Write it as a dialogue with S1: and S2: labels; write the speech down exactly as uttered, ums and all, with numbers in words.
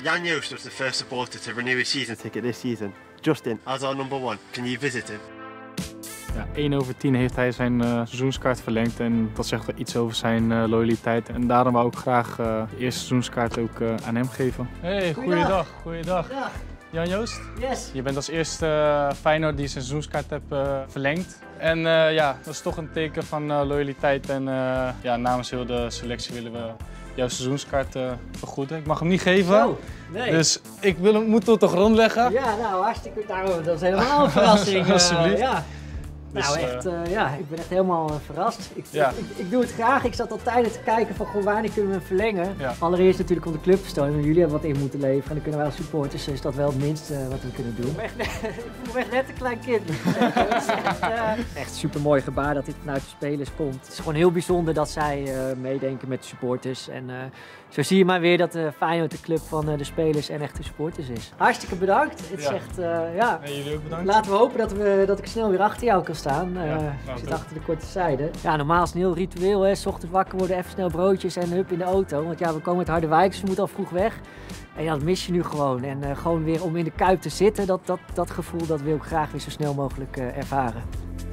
S1: Jan Joost was the first supporter to renew his season ticket this season. Justin, as our number one, can you visit him?
S2: Ja, één over tien heeft hij zijn uh, seizoenskaart verlengd en dat zegt wel iets over zijn uh, loyaliteit. En daarom wou ik graag uh, de eerste seizoenskaart ook uh, aan hem geven. Hey, goeiedag. Goeiedag.
S3: Dag.
S2: Jan Joost?
S3: Yes.
S2: Je bent als eerste uh, Feyenoord die zijn seizoenskaart heeft uh, verlengd. En uh, ja, dat is toch een teken van uh, loyaliteit en uh, ja, namens heel de selectie willen we jouw seizoenskaart uh, vergoeden. Ik mag hem niet geven,
S3: Oh, nee.
S2: Dus ik wil hem, moet hem toch rondleggen.
S3: Ja, nou hartstikke, nou, dat is helemaal een verrassing.
S2: Alsjeblieft.
S3: Uh, ja.
S2: Dus,
S3: nou echt, uh, ja, ik ben echt helemaal uh, verrast. Ik,
S2: Ja.
S3: ik, ik, ik doe het graag. Ik zat al tijden te kijken van goh, wanneer kunnen we hem verlengen.
S2: Ja.
S3: Allereerst natuurlijk om de club te steunen. Jullie hebben wat in moeten leveren en dan kunnen wij als supporters, is dat wel het minste uh, wat we kunnen doen. Ik voel me echt net een klein kind. Het is echt, uh, echt een super mooi gebaar dat dit vanuit de spelers komt. Het is gewoon heel bijzonder dat zij uh, meedenken met de supporters. En uh, zo zie je maar weer dat uh, Feyenoord de club van uh, de spelers en echte supporters is. Hartstikke bedankt. Het is
S2: Ja.
S3: echt, uh, ja.
S2: Nee, jullie ook bedankt.
S3: Laten we hopen dat, we, dat ik snel weer achter jou kan staan. Uh,
S2: Ja,
S3: ik
S2: nou,
S3: zit
S2: toch.
S3: achter de korte zijde. Ja, normaal is het een heel ritueel, hè. 's Ochtends wakker worden, even snel broodjes en hup in de auto. Want ja, we komen uit Harderwijk, dus we moeten al vroeg weg. En ja, dat mis je nu gewoon. En uh, gewoon weer om in de Kuip te zitten, dat, dat, dat gevoel dat wil ik graag weer zo snel mogelijk uh, ervaren.